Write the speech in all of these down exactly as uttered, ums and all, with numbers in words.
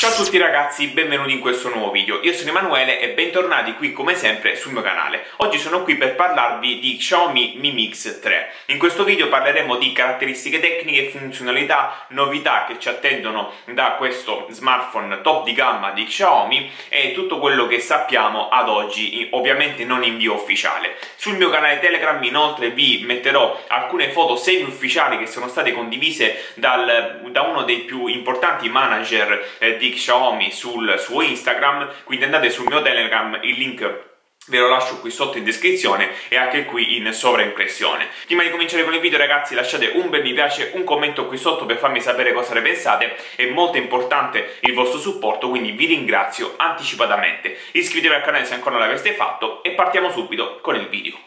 Ciao a tutti ragazzi, benvenuti in questo nuovo video. Io sono Emanuele e bentornati qui come sempre sul mio canale. Oggi sono qui per parlarvi di Xiaomi Mi Mix tre. In questo video parleremo di caratteristiche tecniche, funzionalità, novità che ci attendono da questo smartphone top di gamma di Xiaomi e tutto quello che sappiamo ad oggi, ovviamente non in via ufficiale. Sul mio canale Telegram inoltre vi metterò alcune foto semi-ufficiali che sono state condivise dal, da uno dei più importanti manager eh, di Xiaomi sul suo Instagram, quindi andate sul mio Telegram, il link ve lo lascio qui sotto in descrizione e anche qui in sovraimpressione. Prima di cominciare con il video ragazzi lasciate un bel mi piace, un commento qui sotto per farmi sapere cosa ne pensate, è molto importante il vostro supporto, quindi vi ringrazio anticipatamente. Iscrivetevi al canale se ancora non l'aveste fatto e partiamo subito con il video.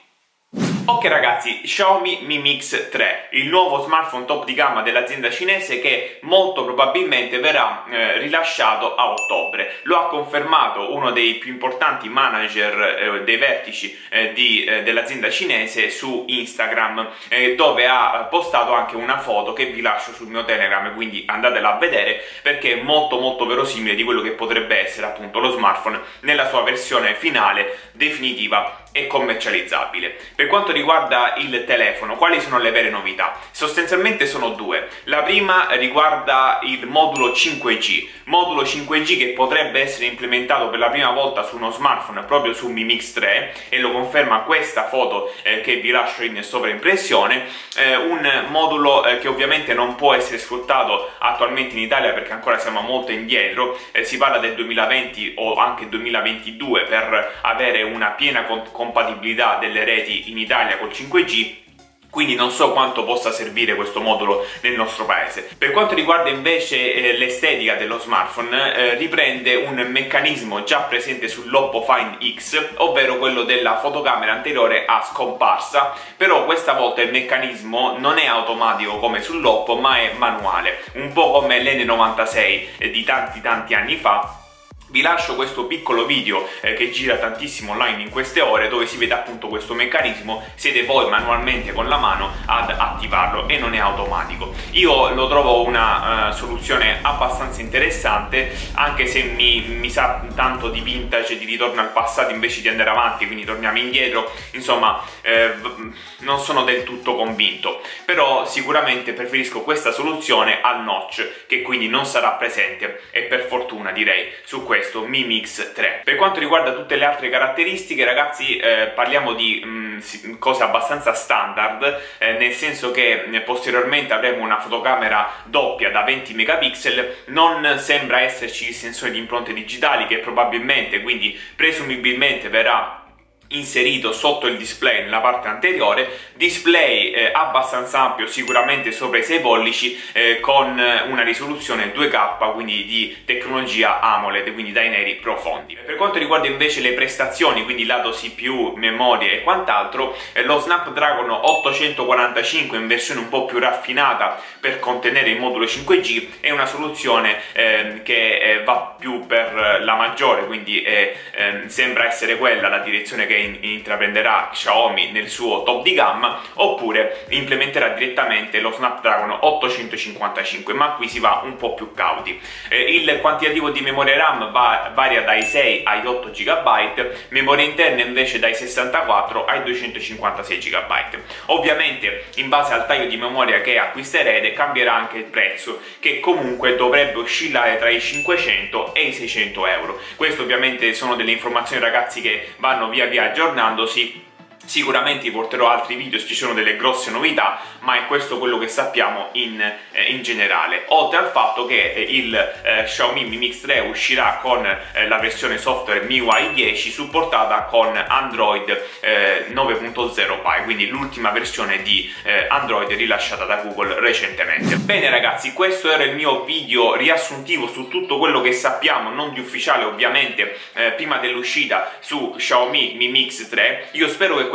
Ok ragazzi, Xiaomi Mi Mix tre, il nuovo smartphone top di gamma dell'azienda cinese che molto probabilmente verrà eh, rilasciato a ottobre. Lo ha confermato uno dei più importanti manager eh, dei vertici eh, di, eh, dell'azienda cinese su Instagram, eh, dove ha postato anche una foto che vi lascio sul mio Telegram, quindi andatela a vedere perché è molto molto verosimile di quello che potrebbe essere appunto lo smartphone nella sua versione finale, definitiva e commercializzabile. Per quanto riguarda il telefono, quali sono le vere novità? Sostanzialmente sono due. La prima riguarda il modulo cinque G, modulo cinque G che potrebbe essere implementato per la prima volta su uno smartphone proprio su Mi Mix tre e lo conferma questa foto eh, che vi lascio in sovraimpressione, eh, un modulo eh, che ovviamente non può essere sfruttato attualmente in Italia perché ancora siamo molto indietro, eh, si parla del duemilaventi o anche duemilaventidue per avere una piena compatibilità delle reti in Italia col cinque G, quindi non so quanto possa servire questo modulo nel nostro paese. Per quanto riguarda invece eh, l'estetica dello smartphone, eh, riprende un meccanismo già presente sull'Oppo Find X, ovvero quello della fotocamera anteriore a scomparsa, però questa volta il meccanismo non è automatico come sull'Oppo ma è manuale, un po' come l'N novantasei eh, di tanti tanti anni fa. Vi lascio questo piccolo video eh, che gira tantissimo online in queste ore, dove si vede appunto questo meccanismo, siete voi manualmente con la mano ad attivarlo e non è automatico. Io lo trovo una uh, soluzione abbastanza interessante, anche se mi, mi sa tanto di vintage, di ritorno al passato invece di andare avanti, quindi torniamo indietro, insomma eh, non sono del tutto convinto, però sicuramente preferisco questa soluzione al notch, che quindi non sarà presente, e per fortuna direi, su questo questo Mi Mix tre. Per quanto riguarda tutte le altre caratteristiche ragazzi, eh, parliamo di mh, cose abbastanza standard, eh, nel senso che eh, posteriormente avremo una fotocamera doppia da venti megapixel, non sembra esserci il sensore di impronte digitali che probabilmente, quindi presumibilmente verrà inserito sotto il display nella parte anteriore, display eh, abbastanza ampio, sicuramente sopra i sei pollici, eh, con una risoluzione due K, quindi di tecnologia AMOLED, quindi dai neri profondi. Per quanto riguarda invece le prestazioni, quindi lato C P U, memoria e quant'altro, eh, lo Snapdragon ottocentoquarantacinque in versione un po' più raffinata per contenere il modulo cinque G è una soluzione eh, che eh, va più per la maggiore, quindi eh, eh, sembra essere quella la direzione che intraprenderà Xiaomi nel suo top di gamma, oppure implementerà direttamente lo Snapdragon ottocentocinquantacinque, ma qui si va un po' più cauti. Eh, il quantitativo di memoria RAM va, varia dai sei ai otto giga, memoria interna invece dai sessantaquattro ai duecentocinquantasei giga. Ovviamente in base al taglio di memoria che acquisterete cambierà anche il prezzo, che comunque dovrebbe oscillare tra i cinquecento e i seicento euro. Questo ovviamente sono delle informazioni ragazzi che vanno via via aggiornandosi. Sicuramente vi porterò altri video se ci sono delle grosse novità, ma è questo quello che sappiamo in, eh, in generale. Oltre al fatto che eh, il eh, Xiaomi Mi Mix tre uscirà con eh, la versione software M I U I dieci supportata con Android eh, nove punto zero Pie, quindi l'ultima versione di eh, Android rilasciata da Google recentemente. Bene ragazzi, questo era il mio video riassuntivo su tutto quello che sappiamo, non di ufficiale ovviamente, eh, prima dell'uscita su Xiaomi Mi Mix tre. Io spero che questo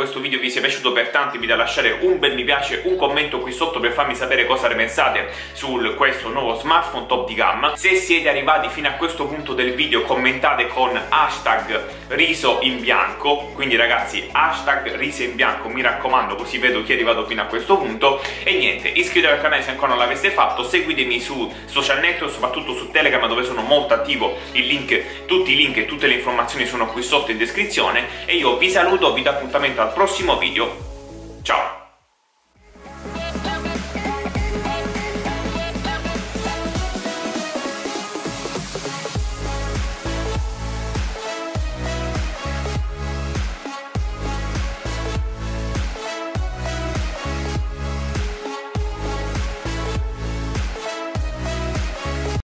questo video vi sia piaciuto, per tanto vi da lasciare un bel mi piace, un commento qui sotto per farmi sapere cosa ne pensate su questo nuovo smartphone top di gamma. Se siete arrivati fino a questo punto del video commentate con hashtag riso in bianco, quindi ragazzi hashtag riso in bianco, mi raccomando, così vedo chi è arrivato fino a questo punto. E niente, iscrivetevi al canale se ancora non l'aveste fatto, seguitemi su social network, soprattutto su Telegram dove sono molto attivo, il link, tutti i link e tutte le informazioni sono qui sotto in descrizione, e io vi saluto, vi do appuntamento al prossimo video, ciao!